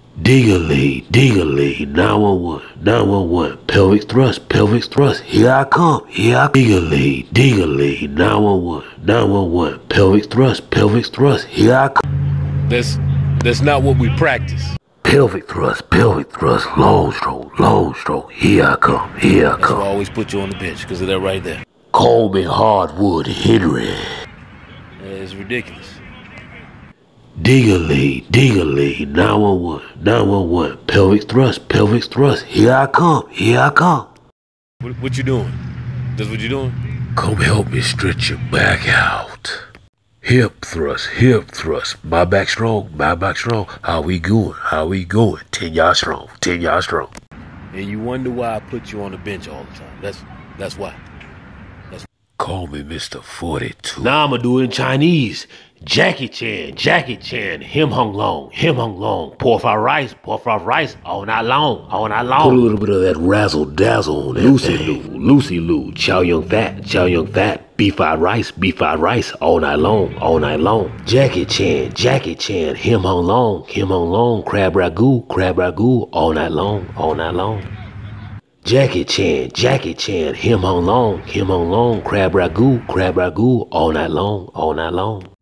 Diggly, diggly, 911, 911, pelvic thrust, here I come, diggly, diggly, 911, 911, pelvic thrust, here I come. That's not what we practice. Pelvic thrust, long stroke, here I come. That's why I always put you on the bench, because of that right there. Call me Hardwood Henry. It's ridiculous. Diggly, 911, 911, pelvic thrust, here I come. What you doing? That's what you doing? Come help me stretch your back out. Hip thrust, my back strong. How we going? 10 yards strong. And you wonder why I put you on the bench all the time. That's why. Call me Mr. 42. Now I'ma do it in Chinese. Jackie Chan, him hung long, pour fried rice, all night long. Put a little bit of that razzle dazzle on that Lucy Lou, Chow Yun Fat, beef fried rice, all night long. Jackie Chan, him hung long, crab ragout, all night long. Jackie Chan, him hung long, crab ragout, all night long.